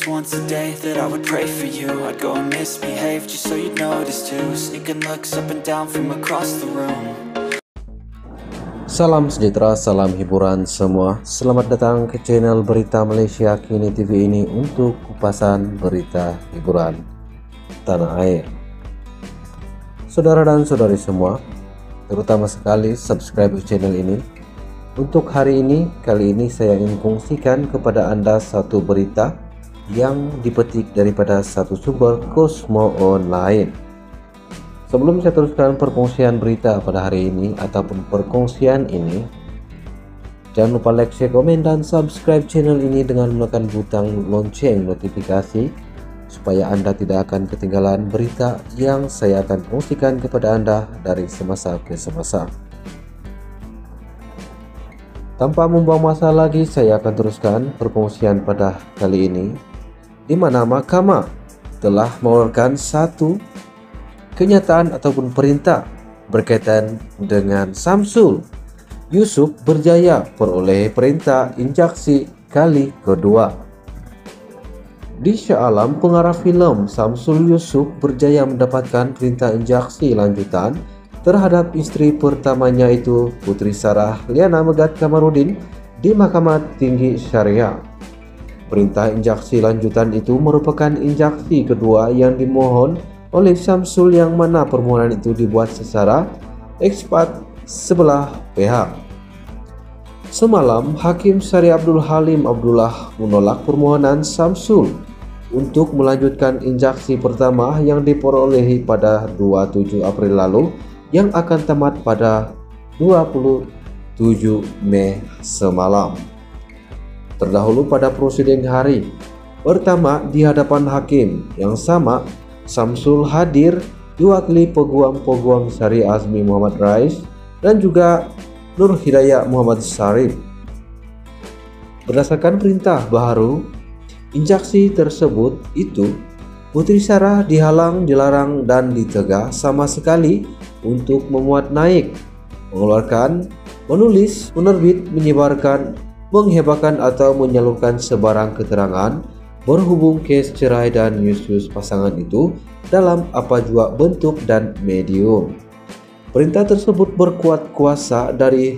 was once a day that I would pray for you. I'd go and misbehave just so you'd notice too. Sneaking looks up and down from across the room. Salam sejahtera, salam hiburan semua. Selamat datang ke channel Berita Malaysia Kini TV ini untuk kupasan berita hiburan tanah air. Saudara dan saudari semua, terutama sekali subscribe channel ini. Untuk hari ini, kali ini saya ingin kongsikan kepada Anda satu berita yang dipetik daripada satu sumber Cosmo Online. Sebelum saya teruskan perkongsian berita pada hari ini ataupun perkongsian ini, jangan lupa like, share, komen, dan subscribe channel ini dengan menekan butang lonceng notifikasi supaya Anda tidak akan ketinggalan berita yang saya akan kongsikan kepada Anda dari semasa ke semasa. Tanpa membuang masa lagi, saya akan teruskan perkongsian pada kali ini, di mana Mahkamah telah mengeluarkan satu kenyataan ataupun perintah berkaitan dengan Samsul Yusuf Berjaya peroleh perintah injaksi kali kedua. Di Shah Alam, pengarah filem Samsul Yusuf Berjaya mendapatkan perintah injaksi lanjutan terhadap istri pertamanya itu Putri Sarah Liana Megat Kamarudin di Mahkamah Tinggi Syariah. Perintah injaksi lanjutan itu merupakan injaksi kedua yang dimohon oleh Samsul, yang mana permohonan itu dibuat secara ekspat sebelah pihak. Semalam, Hakim Syari Abdul Halim Abdullah menolak permohonan Samsul untuk melanjutkan injaksi pertama yang diperolehi pada 27 April lalu yang akan tamat pada 27 Mei semalam. Terdahulu pada prosideng hari pertama di hadapan hakim yang sama, Samsul hadir diwakili peguam-peguam Syari Azmi Muhammad Rais dan juga Nur Hidayah Muhammad Sarif. Berdasarkan perintah baru injaksi tersebut itu, Putri Sarah dihalang, dilarang, dan ditegah sama sekali untuk memuat naik, mengeluarkan, menulis, menerbit, menyebarkan, menghebahkan atau menyalurkan sebarang keterangan berhubung kes cerai dan nyus pasangan itu dalam apa jua bentuk dan medium. Perintah tersebut berkuat kuasa dari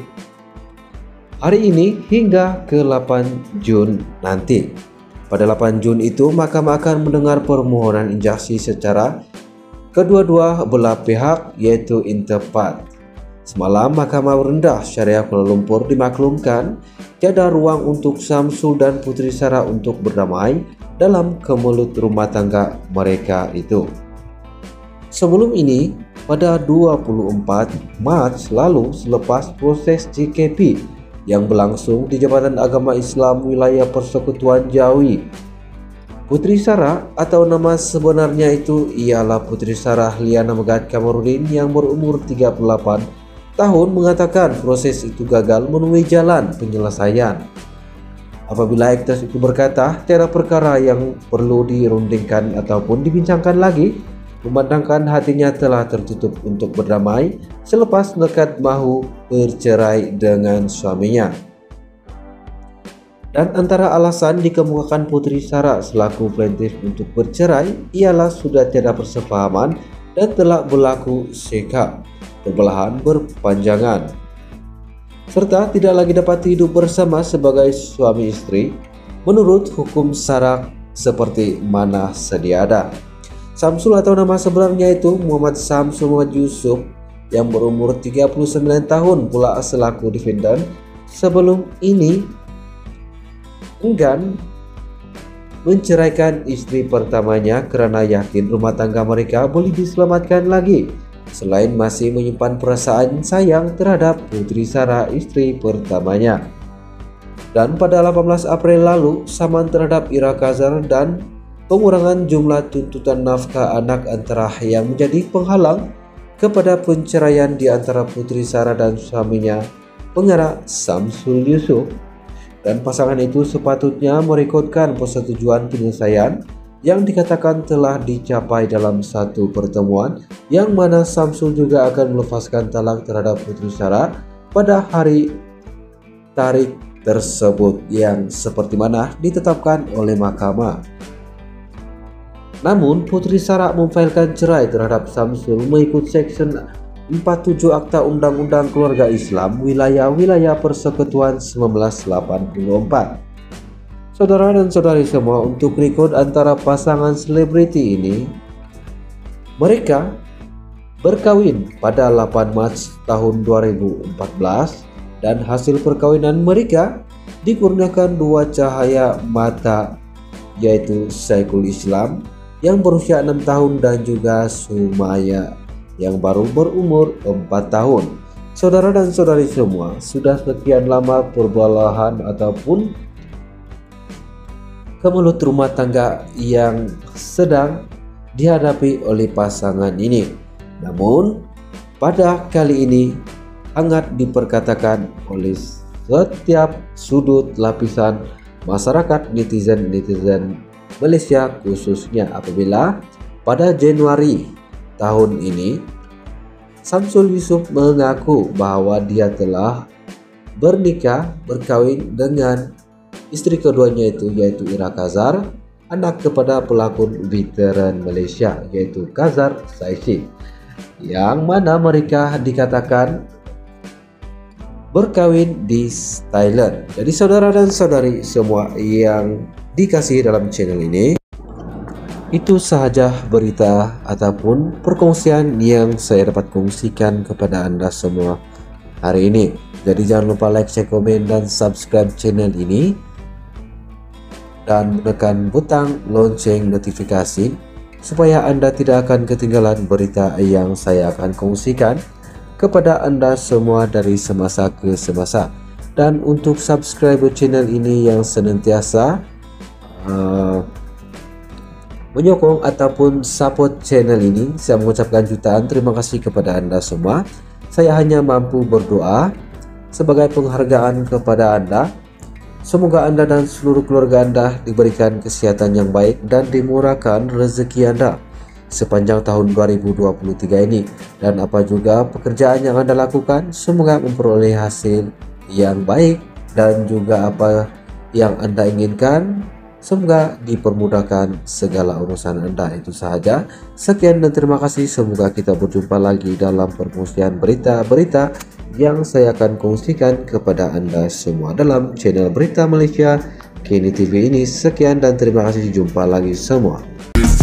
hari ini hingga ke 8 Jun nanti. Pada 8 Jun itu, Mahkamah akan mendengar permohonan injaksi secara kedua-dua belah pihak, yaitu interpart. Semalam, Mahkamah Rendah Syariah Kuala Lumpur dimaklumkan tiada ruang untuk Samsul dan Putri Sarah untuk berdamai dalam kemelut rumah tangga mereka itu. Sebelum ini, pada 24 Mac lalu, selepas proses JKP yang berlangsung di Jabatan Agama Islam Wilayah Persekutuan Jawi, Putri Sarah atau nama sebenarnya itu ialah Putri Sarah Liana Megat Kamarudin yang berumur 38 tahun mengatakan proses itu gagal menemui jalan penyelesaian. Apabila aktor itu berkata tiada perkara yang perlu dirundingkan ataupun dibincangkan lagi, memandangkan hatinya telah tertutup untuk berdamai selepas nekat mahu bercerai dengan suaminya. Dan antara alasan dikemukakan Putri Sarah selaku plaintiff untuk bercerai ialah sudah tiada persefahaman dan telah berlaku sekap, perbelahan berpanjangan, serta tidak lagi dapat hidup bersama sebagai suami istri menurut hukum syarak seperti mana sedia ada. Samsul atau nama sebenarnya itu Muhammad Samsul Muhammad Yusuf yang berumur 39 tahun pula selaku defendant sebelum ini enggan menceraikan istri pertamanya kerana yakin rumah tangga mereka boleh diselamatkan lagi, selain masih menyimpan perasaan sayang terhadap Putri Sarah istri pertamanya. Dan pada 18 April lalu, saman terhadap Ira Kazar dan pengurangan jumlah tuntutan nafkah anak antara yang menjadi penghalang kepada penceraian di antara Putri Sarah dan suaminya, pengarah Samsul Yusuf. Dan pasangan itu sepatutnya merekodkan persetujuan penyelesaian yang dikatakan telah dicapai dalam satu pertemuan, yang mana Samsul juga akan melepaskan talak terhadap Putri Sarah pada hari tarikh tersebut yang seperti mana ditetapkan oleh mahkamah. Namun Putri Sarah memfailkan cerai terhadap Samsul mengikut Section 47 Akta Undang-Undang Keluarga Islam Wilayah-Wilayah Persekutuan 1984. Saudara dan saudari semua, untuk rekod antara pasangan selebriti ini, mereka berkawin pada 8 Maret tahun 2014 dan hasil perkawinan mereka dikurniakan dua cahaya mata, yaitu Syekhul Islam yang berusia 6 tahun dan juga Sumaya yang baru berumur 4 tahun. Saudara dan saudari semua, sudah sekian lama perbelahan ataupun kemelut rumah tangga yang sedang dihadapi oleh pasangan ini. Namun pada kali ini hangat diperkatakan oleh setiap sudut lapisan masyarakat netizen Malaysia, khususnya apabila pada Januari tahun ini Samsul Yusuf mengaku bahwa dia telah berkawin dengan istri keduanya yaitu Ira Kazar, anak kepada pelakon veteran Malaysia yaitu Kazar Saisi, yang mana mereka dikatakan berkawin di Thailand. Jadi saudara dan saudari semua yang dikasihi dalam channel ini, itu sahaja berita ataupun perkongsian yang saya dapat kongsikan kepada Anda semua hari ini. Jadi jangan lupa like, share, komen, dan subscribe channel ini, dan tekan butang lonceng notifikasi supaya Anda tidak akan ketinggalan berita yang saya akan kongsikan kepada Anda semua dari semasa ke semasa. Dan untuk subscribe channel ini yang senantiasa menyokong ataupun support channel ini, saya mengucapkan jutaan terima kasih kepada Anda semua. Saya hanya mampu berdoa sebagai penghargaan kepada Anda. Semoga Anda dan seluruh keluarga Anda diberikan kesehatan yang baik dan dimurahkan rezeki Anda sepanjang tahun 2023 ini. Dan apa juga pekerjaan yang Anda lakukan, semoga memperoleh hasil yang baik, dan juga apa yang Anda inginkan, semoga dipermudahkan segala urusan Anda. Itu sahaja. Sekian dan terima kasih. Semoga kita berjumpa lagi dalam perkongsian berita-berita yang saya akan kongsikan kepada Anda semua dalam channel Berita Malaysia Kini TV ini. Sekian dan terima kasih. Jumpa lagi semua.